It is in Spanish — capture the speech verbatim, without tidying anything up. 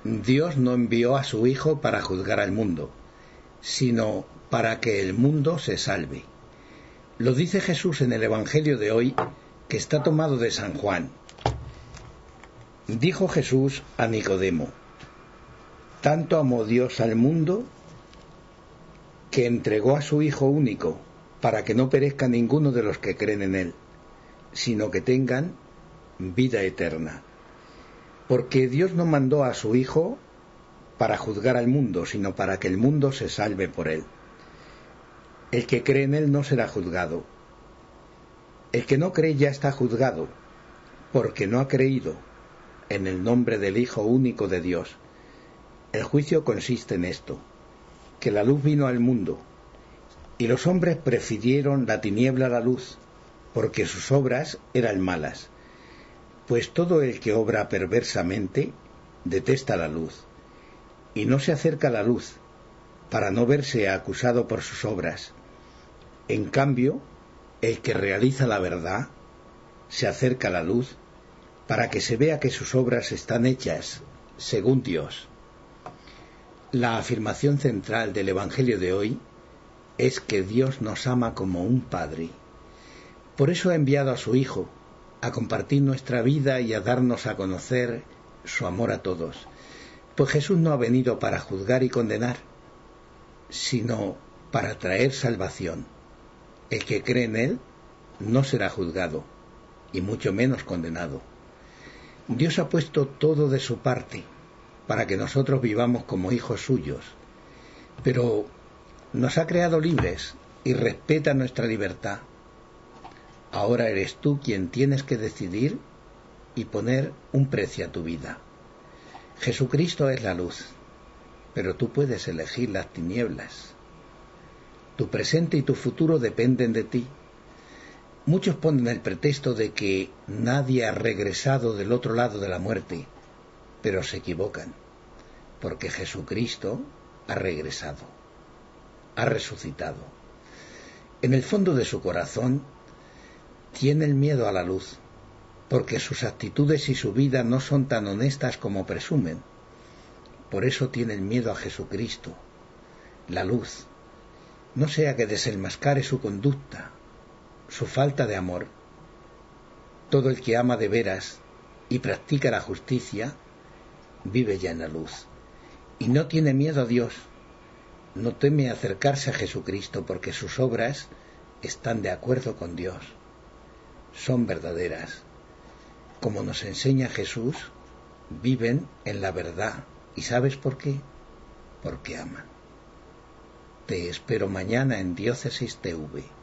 Dios no envió a su Hijo para juzgar al mundo, sino para que el mundo se salve. Lo dice Jesús en el Evangelio de hoy, que está tomado de San Juan. Dijo Jesús a Nicodemo: tanto amó Dios al mundo que entregó a su Hijo único, para que no perezca ninguno de los que creen en él, sino que tengan vida eterna. Porque Dios no mandó a su Hijo para juzgar al mundo, sino para que el mundo se salve por él. El que cree en él no será juzgado. El que no cree ya está juzgado, porque no ha creído en el nombre del Hijo único de Dios. El juicio consiste en esto, que la luz vino al mundo, y los hombres prefirieron la tiniebla a la luz, porque sus obras eran malas. Pues todo el que obra perversamente detesta la luz, y no se acerca a la luz, para no verse acusado por sus obras. En cambio, el que realiza la verdad se acerca a la luz, para que se vea que sus obras están hechas según Dios. La afirmación central del Evangelio de hoy es que Dios nos ama como un Padre. Por eso ha enviado a su Hijo a compartir nuestra vida y a darnos a conocer su amor a todos. Pues Jesús no ha venido para juzgar y condenar, sino para traer salvación. El que cree en él no será juzgado, y mucho menos condenado. Dios ha puesto todo de su parte para que nosotros vivamos como hijos suyos, pero nos ha creado libres y respeta nuestra libertad. Ahora eres tú quien tienes que decidir y poner un precio a tu vida. Jesucristo es la luz, pero tú puedes elegir las tinieblas. Tu presente y tu futuro dependen de ti. Muchos ponen el pretexto de que nadie ha regresado del otro lado de la muerte, pero se equivocan, porque Jesucristo ha regresado, ha resucitado. En el fondo de su corazón tiene el miedo a la luz, porque sus actitudes y su vida no son tan honestas como presumen. Por eso tiene el miedo a Jesucristo, la luz, no sea que desenmascare su conducta, su falta de amor. Todo el que ama de veras y practica la justicia vive ya en la luz, y no tiene miedo a Dios, no teme acercarse a Jesucristo, porque sus obras están de acuerdo con Dios, son verdaderas. Como nos enseña Jesús, viven en la verdad. ¿Y sabes por qué? Porque aman. Te espero mañana en Diócesis T V.